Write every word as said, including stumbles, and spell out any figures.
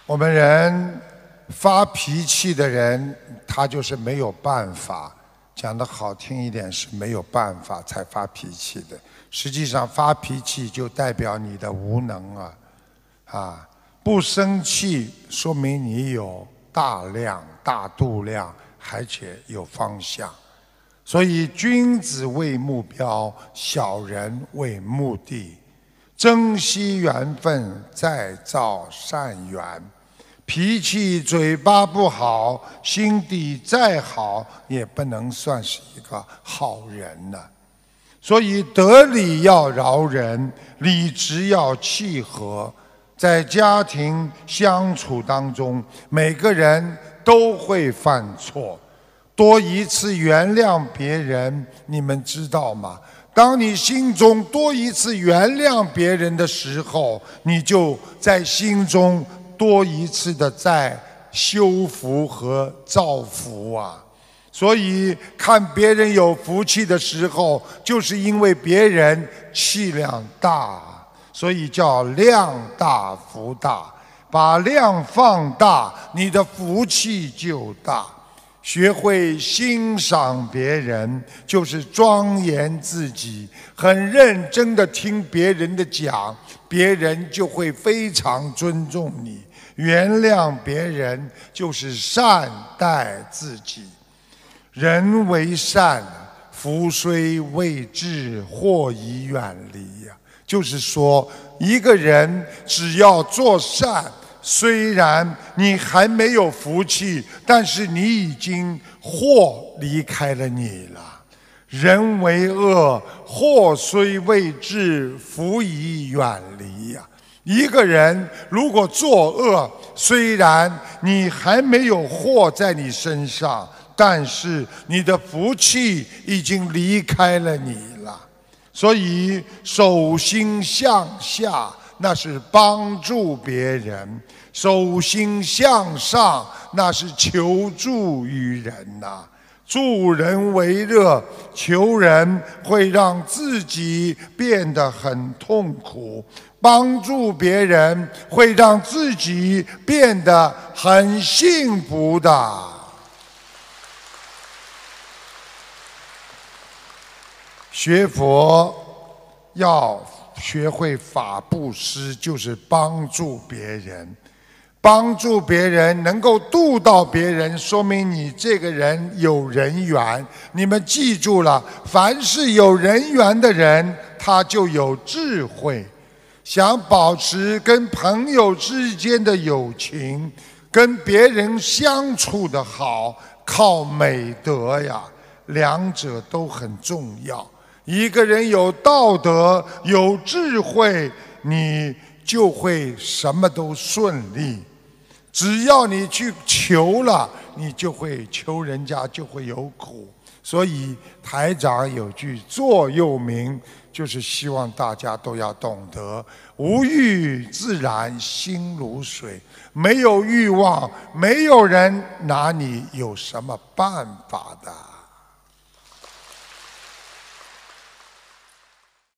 我们人发脾气的人，他就是没有办法。讲得好听一点是没有办法才发脾气的，实际上发脾气就代表你的无能啊！啊，不生气说明你有大量、大度量，而且有方向。所以君子为目标，小人为目的。珍惜缘分，再造善缘。脾气嘴巴不好，心地再好，也不能算是一个好人呢。所以得理要饶人，理直要气和。在家庭相处当中，每个人都会犯错，多一次原谅别人，你们知道吗？当你心中多一次原谅别人的时候，你就在心中多一次的在修福和造福啊！所以看别人有福气的时候，就是因为别人气量大，所以叫量大福大。把量放大，你的福气就大。学会欣赏别人，就是庄严自己，很认真的听别人的讲，别人就会非常尊重你。原谅别人，就是善待自己。人为善，福虽未至，祸已远离呀。就是说，一个人只要做善，虽然你还没有福气，但是你已经祸离开了你了。人为恶，祸虽未至，福已远离呀。一个人如果作恶，虽然你还没有祸在你身上，但是你的福气已经离开了你了。所以手心向下，那是帮助别人；手心向上，那是求助于人呐、啊。助人为乐，求人会让自己变得很痛苦；帮助别人会让自己变得很幸福的。学佛要学会法布施，就是帮助别人。帮助别人能够度到别人，说明你这个人有人缘。你们记住了，凡是有人缘的人，他就有智慧。想保持跟朋友之间的友情，跟别人相处的好，靠美德呀，两者都很重要。一个人有道德、有智慧，你就会什么都顺利。只要你去求了，你就会求人家就会有苦。所以台长有句座右铭，就是希望大家都要懂得：无欲自然心如水。没有欲望，没有人拿你有什么办法的。